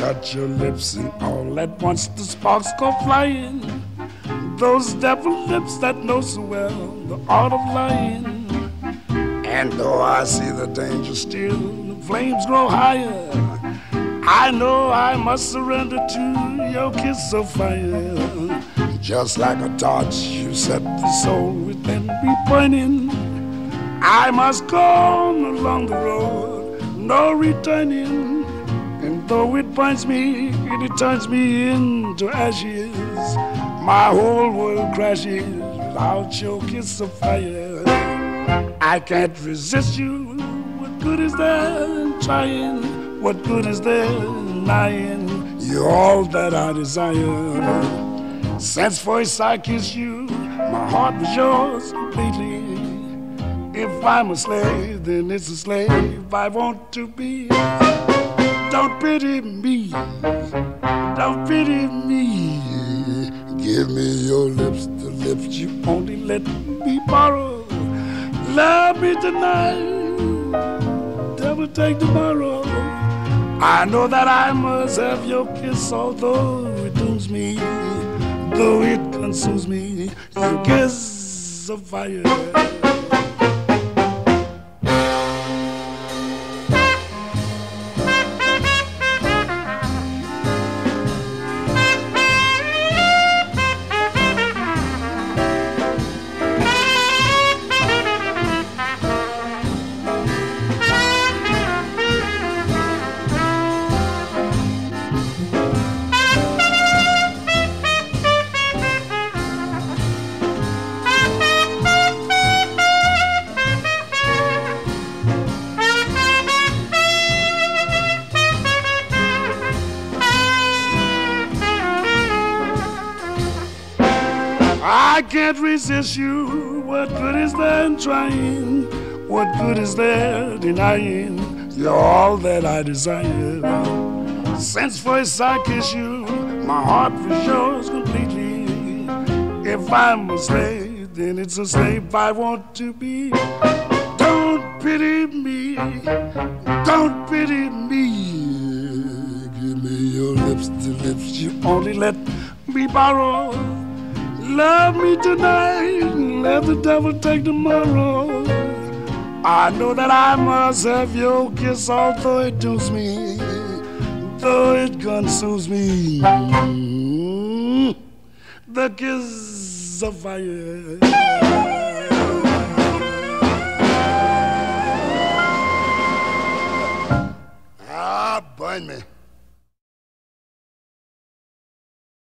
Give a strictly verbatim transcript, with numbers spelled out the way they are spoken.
touch your lips, and all at once the sparks go flying. Those devil lips that know so well the art of lying. And though I see the danger still, the flames grow higher, I know I must surrender to your kiss of fire. Just like a torch, you set the soul within me burning. I must go on along the road, no returning. And though it burns me, it turns me into ashes. My whole world crashes without your kiss of fire. I can't resist you. What good is there in trying? What good is there in lying? You're all that I desire. Since first I kissed you, my heart was yours completely. If I'm a slave, then it's a slave I want to be. Don't pity me, don't pity me. Give me your lips, the lips you only let me borrow. Love me tonight, devil take tomorrow. I know that I must have your kiss, although it dooms me, though it consumes me. Your kiss of fire. I can't resist you. What good is there in trying? What good is there denying? You're all that I desire. Since first I kissed you, my heart was yours completely. If I'm a slave, then it's a slave I want to be. Don't pity me, don't pity me. Give me your lips, the lips you only let me borrow. Love me tonight, let the devil take tomorrow. I know that I must have your kiss, although it dooms me, though it consumes me. The kiss of fire. Ah, burn me.